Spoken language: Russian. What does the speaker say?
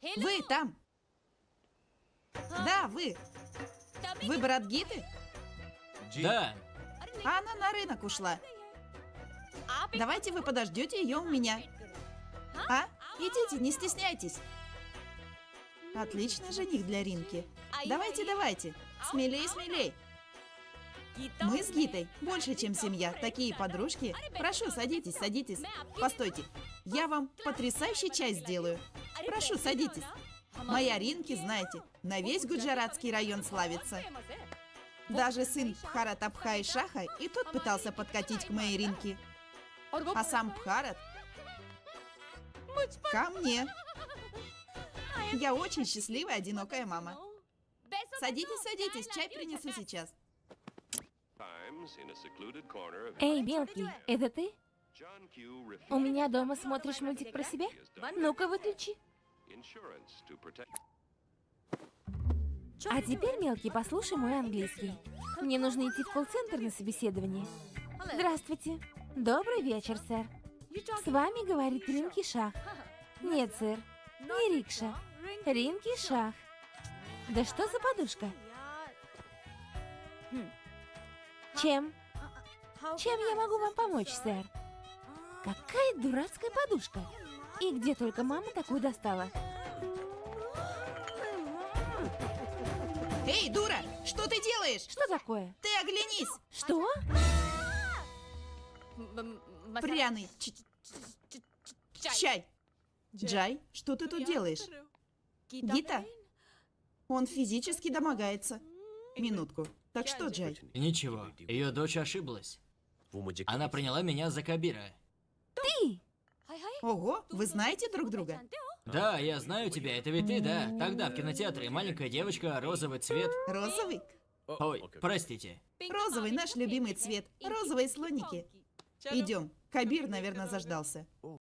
Вы там? Да, вы. Вы брат Гиты? Да. А она на рынок ушла. Давайте вы подождете ее у меня. А? Идите, не стесняйтесь. Отличный жених для Ринки. Давайте, давайте. Смелей, смелей. Мы с Гитой больше, чем семья. Такие подружки. Прошу, садитесь, садитесь. Постойте, я вам потрясающий чай сделаю. Прошу, садитесь. Моя Ринки, знаете, на весь Гуджаратский район славится. Даже сын Бхарат Абхай Шаха и тот пытался подкатить к моей Ринке. А сам Бхарат ко мне. Я очень счастливая, одинокая мама. Садитесь, садитесь, чай принесу сейчас. Эй, мелкий, это ты? У меня дома смотришь мультик про себя? Ну-ка, выключи. А теперь, мелкий, послушай мой английский. Мне нужно идти в колл-центр на собеседование. Здравствуйте. Добрый вечер, сэр. С вами говорит Ринки Шах. Нет, сэр, не Рикша. Ринки Шах. Да что за подушка? Чем я могу вам помочь, сэр? Какая дурацкая подушка. И где только мама такую достала? Эй, дура, что ты делаешь? Что такое? Ты оглянись. Что? Пряный чай. Джай, что ты тут делаешь? Гита? Он физически домогается. Минутку. Так что, Джай? Ничего, ее дочь ошиблась. Она приняла меня за Кабира. Ты? Ого, вы знаете друг друга? Да, я знаю тебя, это ведь ты, да? Тогда в кинотеатре маленькая девочка, розовый цвет. Розовый? Ой, простите. Розовый наш любимый цвет. Розовые слоники. Идем. Кабир, наверное, заждался.